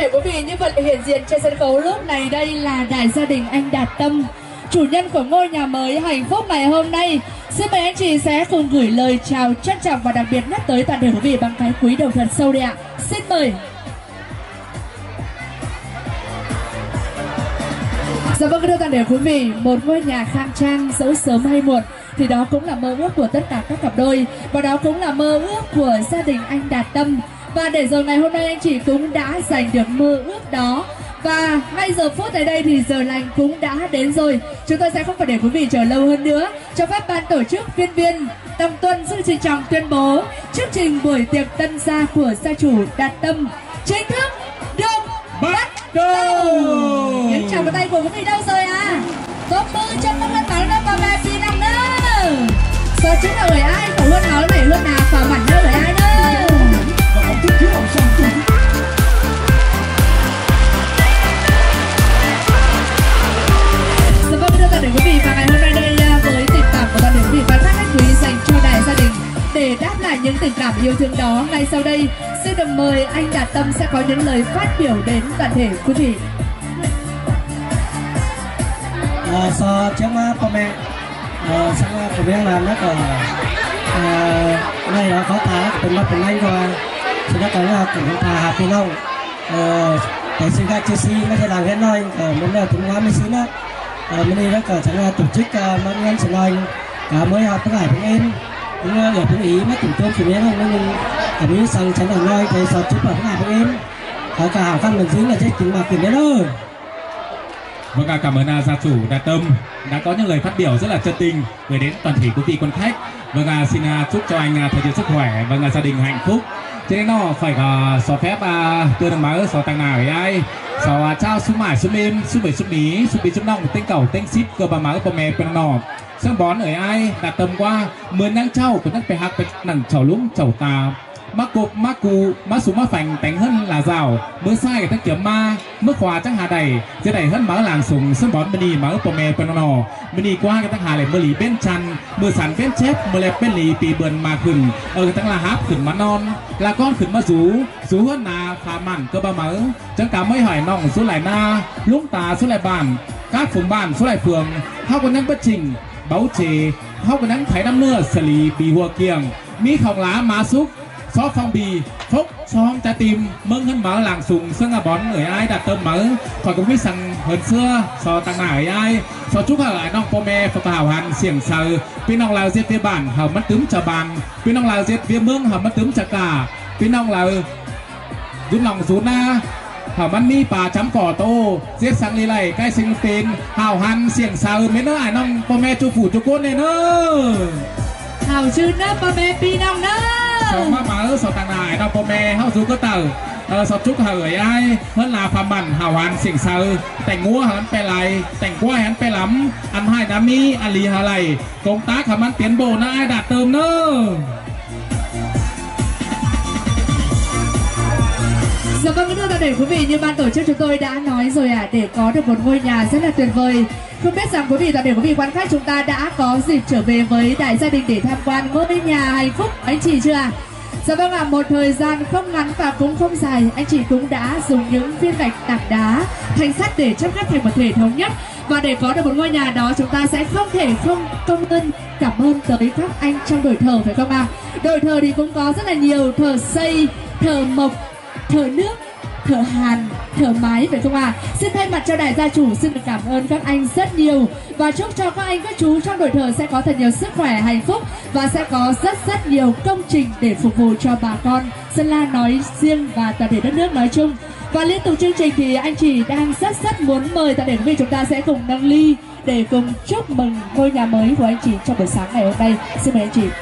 thể quý vị như vậy hiện diện trên sân khấu lúc này đây là đại gia đình anh Đạt Tâm, chủ nhân của ngôi nhà mới hạnh phúc ngày hôm nay. Xin mời anh chị sẽ cùng gửi lời chào trân trọng và đặc biệt nhất tới toàn thể quý vị bằng cái cúi đầu thật sâu đây ạ. Xin mời. Dạ vâng, thưa toàn thể quý vị, một ngôi nhà khang trang dẫu sớm hay muộn thì đó cũng là mơ ước của tất cả các cặp đôi, và đó cũng là mơ ước của gia đình anh Đạt Tâm. Và để rồi ngày hôm nay anh chị cũng đã giành được mơ ước đó. Và ngay giờ phút tại đây thì giờ lành cũng đã đến rồi. Chúng tôi sẽ không phải để quý vị chờ lâu hơn nữa. Cho phép ban tổ chức phiên viên Đồng Tuân xin trịnh trọng tuyên bố chương trình buổi tiệc tân gia của gia chủ Đạt Tâm chính thức được bắt đầu. Những chào tay của quý vị đâu rồi à? Tốt mơ trong năm lên máu năm và mẹ phi năm nữa. Giờ chúng là người ai? Khổ hơn máu này luôn nào và mảnh nữa người ai nữa. Dạ vâng, thưa toàn thể quý vị, và ngày hôm nay đây với tình cảm của toàn thể quý vị và các khách quý dành cho đại gia đình để đáp lại những tình cảm yêu thương đó, ngay sau đây xin được mời anh Đạt Tâm sẽ có những lời phát biểu đến toàn thể quý vị. So trước mắt của mẹ sáng của mẹ là nó còn này nó có thảเป็นมาเป็นไงก็สุดท้ายแล้วถึงทาหาพี่น้องแต่สิ่งที่จะซีไม่ใช่ดังแค่น้อยมันเนี่ยถึงว่าไม่ซื้อนะมันนี่แล้วก็ฉันtổ chứcมันงั้นฉันเลยmới học cái này của em cũng ở cũng ý mất tình thương của em không nên ở bên sangฉันlà nói cái sọt chụp vào cái này của em cả hảo khăn mình dính là chết kính mà kính đấy thôi. Vâng, cảm ơn gia chủ Đạt Tâm đã có những lời phát biểu rất là chân tình gửi đến toàn thể quý vị quan khách. Vâng, xin chúc cho anh thời gian sức khỏe, vâng, gia đình hạnh phúc. Cho nên nó phải xó phép tôi được máu xó tăng nào với ai xó trao số mải số mềm số bảy số mí số bị số nòng tên cầu tên ship cơ bà máu bà mẹ bên nọ sang bón ở ai Đạt Tâm qua 10 năng trao của đất phải hạc phải nặng chảo lúng chảo tà mắc cục mắc cù mắc súng mắc phành đánh hơn là rào mưa sai cái tác kiếm ma mưa khóa chắc hà đầy dưới đẩy hơn máu làng sùng sang bón mini máu bà mẹ bên nọ mini qua cái tác hà lại mưa lì bên chăn mưa sắn bên chép mưa lẹp bên lì pì bườn mà khửng ở cái tác là háp khửng má non là con khửng má rú hơn là phá mặn cơ ba máu chẳng cả mấy hỏi nòng số lại na lũng tà số lại bàn các phường bàn số lại phường hao còn năng bất trình báo chế hao còn năng thái năm nưa xử lý bị hùa kiềng mỹ khòng lá má xúc xó phong bì phốc xóm trái tim mừng hơn máu làng sùng xương bón người ai Đạt Tâm máu khỏi cũng biết rằng hơn xưa so tăng nải ai so chúc ở lại nong pome phật hảo hàn xiềng sờ phía nong lào giết phía bản hầm mất tướng trà bàn phía nong lào giết phía mương hầm mất tướng trà cả phía nong lào rút lòng rút na hảo mất mi bà chấm cỏ tô giết sang đi này cái sinh tên hảo hàn xiềng sờ mấy nữa ai nong pome chu phủ chu cốt này nữa hảo chữ nữa pome pi nong nữa sao má mở sao tàng nải nong pome hảo rú có tờ sao chúc hởi ai hơn là phàm bản hảo hàn xiềng sờแต่งงัวhắnไปไหลแต่งกล้วยhắnไปล้ำอันให้ดามีอันลีหาไหลcông tác hàm hắn tiến bộ na ai Đạt Tâm nữa. Dạ vâng, thưa toàn thể quý vị, như ban tổ chức chúng tôi đã nói rồi để có được một ngôi nhà rất là tuyệt vời. Không biết rằng quý vị toàn thể quý vị quan khách chúng ta đã có dịp trở về với đại gia đình để tham quan ngôi nhà hạnh phúc anh chị chưa ạ? Dạ vâng một thời gian không ngắn và cũng không dài, anh chị cũng đã dùng những viên gạch tảng đá thành sắt để chắp ghép thành một thể thống nhất. Và để có được một ngôi nhà đó chúng ta sẽ không thể không công ơn cảm ơn tới các anh trong đội thờ, phải không ạ? Đội thờ thì cũng có rất là nhiều: thờ xây, thờ mộc, thờ nước, thợ hàn, thợ máy, phải không ạ? Xin thay mặt cho đại gia chủ xin được cảm ơn các anh rất nhiều và chúc cho các anh các chú trong đội thờ sẽ có thật nhiều sức khỏe, hạnh phúc và sẽ có rất nhiều công trình để phục vụ cho bà con Sơn La nói riêng và toàn thể đất nước nói chung. Và liên tục chương trình thì anh chị đang rất muốn mời toàn thể quý vị chúng ta sẽ cùng nâng ly để cùng chúc mừng ngôi nhà mới của anh chị trong buổi sáng ngày hôm nay. Xin mời anh chị.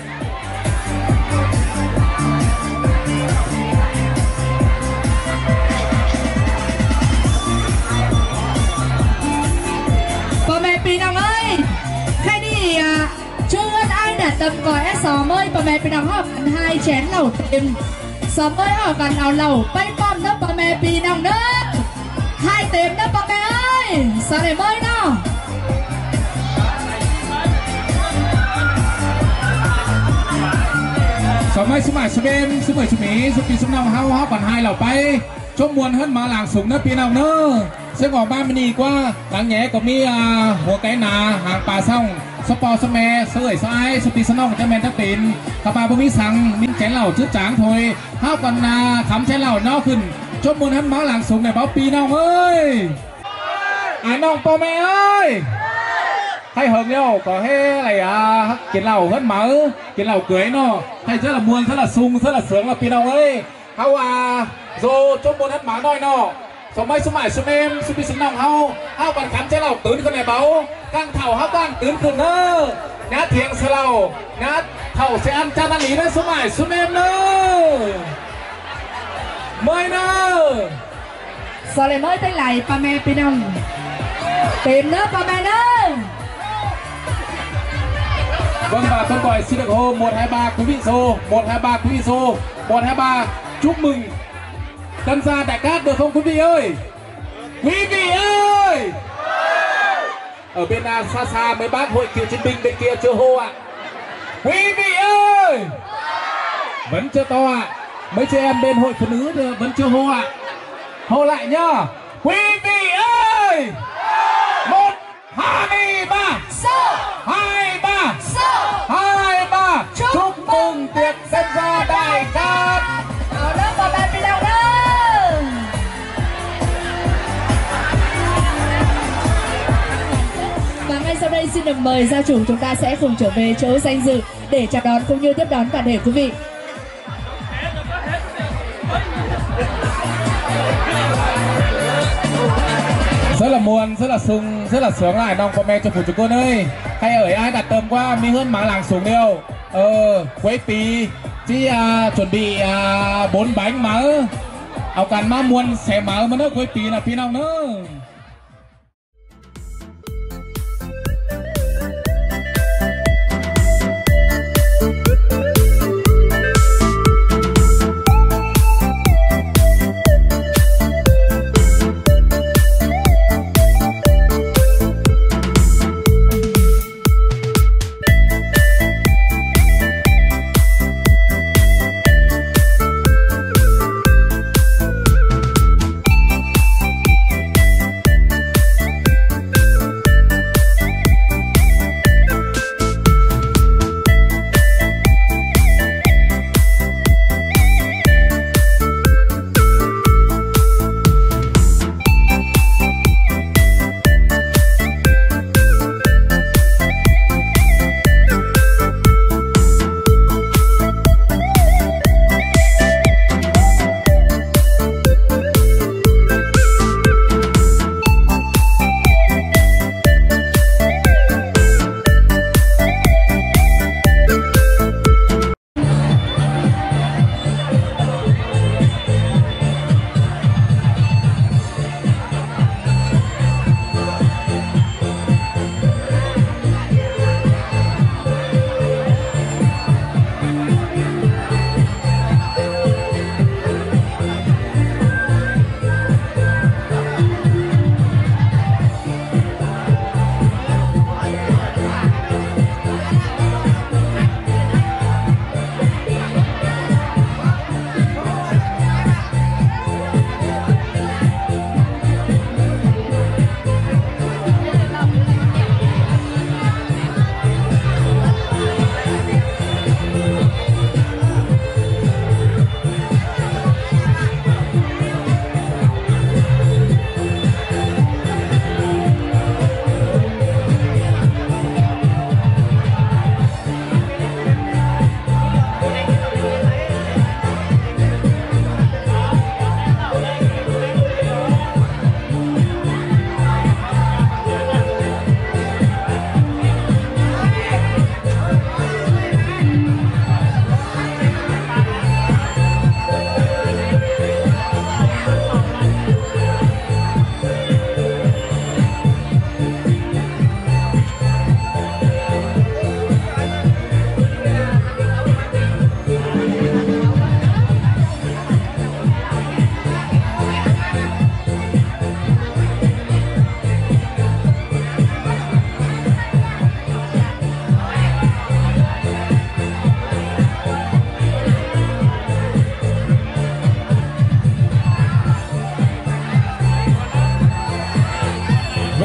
Pì nòng ơi, khai đi chưa ai Đạt Tâm gọi xóm ơi, bà mẹ pì nòng học 2 chén lẩu tìm xóm ơi họ cần ảo lẩu bay bom đó bà mẹ pì nòng đó 2 tìm đó bà mẹ ơi, sao để mới nào xóm ơi số mải số bên số 10 số mí số pì số 5 hao hao còn 2 lẩu bay ชมมวลขึ้นมาหลังสูงนะพี่น้องเนอะซึ่งออกบ้านไม่ดีกว่าหลังแง่ก็มีหัวไก่นาหางปลาซ่องสปอร์สแมเสยซ้ายสปีสนองจะแมนทักตินกระปาบะมีสังมินแกนเหล่าชื่อจางถอยห้าวกันนาขำใช้เหล่านอกขึ้นชมมวลขึ้นมาหลังสูงในเบ้าปีน้องเอ้ยน้องพ่อแม่เอ้ยให้เฮิงเนาะก็ให้อะไรกินเหล้าเฮิร์นหมากินเหล้าเกยเนาะให้เท่าละมวลเท่าละซุงเท่าละเสืองละปีน้องเอ้ยเขาโซชมมวลเฮิร์นหมาน้อยเนาะสมัยสมัยสุพิสน้องเฮาบันขำใช้เหล้าตื่นขึ้นในเบ้าตั้งเท่าเฮาตั้งตื่นขึ้นเนอะนะเถียงเสลานะเท่าเสียนจานันหนีนะสมัยเนอะไม่เนอะสเลมเอ้ยตั้งไหลปาแม่ปีน้องเต็มเนอะปาแม่เนอะ vâng và con gọi xin được hô 123 quý vị xô 123 quý vị xô 123 chúc mừng tân gia đại cát được không quý vị ơi ở bên xa xa mấy bác hội cựu chiến binh bên kia chưa hô ạ quý vị ơi vẫn chưa to ạ mấy chị em bên hội phụ nữ vẫn chưa hô ạ hô lại nhá quý vị ơi 1 2 3 2 3 2 3 chúc mừng tiệc tân gia đại cát เอาเริ่มบอลแบนไปแล้วเริ่มvà ngay sau đây xin được mời gia chủ chúng ta sẽ cùng trở về chỗ danh dự để chào đón cũng như tiếp đón toàn thể quý vị. Rất là muôn, rất là sung, rất là sướng lại nong comment cho phụ chủ quân ơi. Hay ở ai đặt tầm qua mi hơn má làng xuống đều. Quấy pì chỉ chuẩn bị 4 bánh má. Ao càn má muôn xẻ má mà nó quấy pì là phi nào nữa.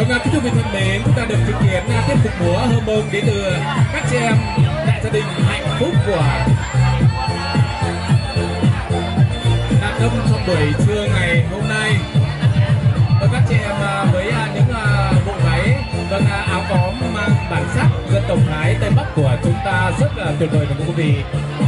Vâng, kính thưa quý vị thân mến, chúng ta được chứng kiến tiếp tục múa hơ mông đến từ các chị em đại gia đình hạnh phúc của Đà Tâm trong buổi trưa ngày hôm nay. Và các chị em với những bộ váy áo có mang bản sắc dân tộc Thái Tây Bắc của chúng ta rất là tuyệt vời, thưa quý vị.